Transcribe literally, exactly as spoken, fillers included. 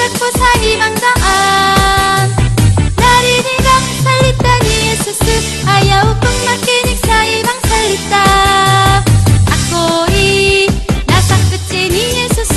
sakku saibanggaan. Narinig ang salita ni Jesus, ayaw kong makinig sa ibang salita. Ako'y nasa kotse ni Jesus.